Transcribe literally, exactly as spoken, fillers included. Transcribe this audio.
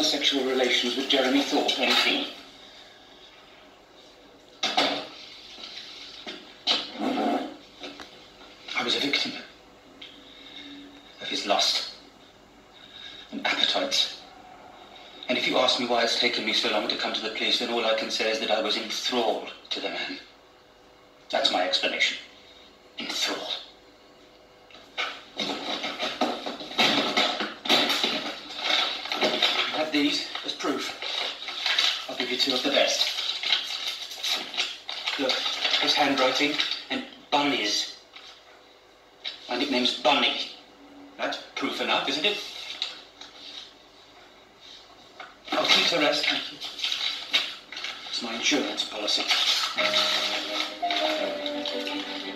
homosexual relations with Jeremy Thorpe, M P. I was a victim of his lust and appetites. And if you ask me why it's taken me so long to come to the police, then all I can say is that I was enthralled to the man. That's my explanation. Enthralled. I have these as proof. I'll give you two of the best. Look, his handwriting and Bunny's. My nickname's Bunny. That's proof enough, isn't it? I'll keep the rest, thank you. It's my insurance policy.